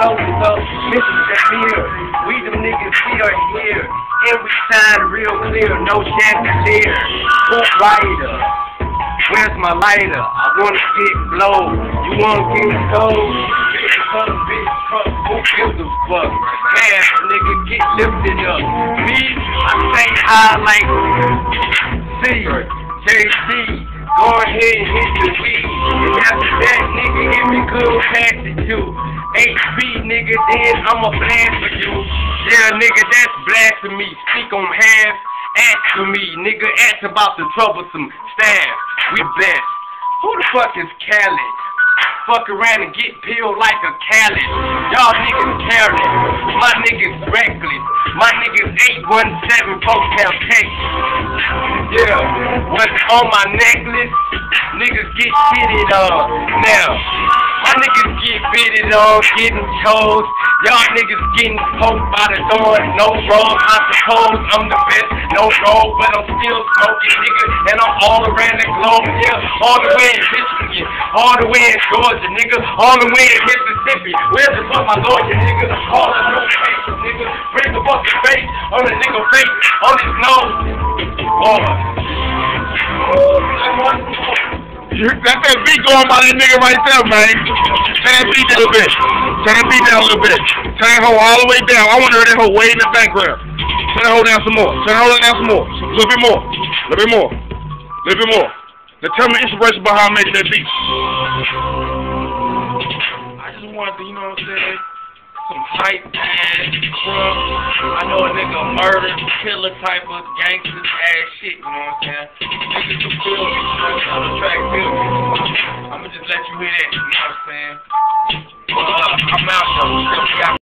floating up, Mrs. Jamil. We them niggas, we are here. And we shine real clear, no chandelier. Hoop lighter. Where's my lighter? I wanna get blowed. You wanna get cold? Some bitch truck, who gives a fuck? Ass nigga, get lifted up. Me, I say high like C, JC. Go ahead and hit the weed. And after that, nigga, give me good pass it too. HB, nigga, then I'ma blast for you. Yeah, nigga, that's blasphemy. Speak on half, ask for me. Nigga, ask about the troublesome staff. We best. Who the fuck is Khaled? Fuck around and get peeled like a Khaled. Y'all niggas careless. My niggas reckless. My niggas 817 Folktown, Texas. Yeah, what's on my necklace? Niggas get shitted on. Now, my niggas get bitted on, getting toes. Y'all niggas getting poked by the thorn. No road, I suppose I'm the best. No road, but I'm still smoking, nigga. And I'm all around the globe, yeah. All the way in Michigan, all the way in Georgia, nigga. All the way in Mississippi. Where's the fuck my lawyer, nigga? All the no face, nigga. Bring the fucking face on the nigga face, on his nose. That's that beat going by that nigga right there, man. Turn that beat down a little bit. Turn that beat down a little bit. Turn that hoe all the way down. I want to hear that hoe way in the background. Turn that hoe down some more. Turn that hoe down some more. A little bit more. A little bit more. A little bit more. Now tell me the inspiration behind making that beat. I just wanted to, you know what I'm saying? Some hype ass crunk. I know a nigga murder, killer type of gangster ass shit, you know what I'm saying? Niggas can feel me, on the track, feel me. I'ma just let you hear that, you know what I'm saying? I'm out though.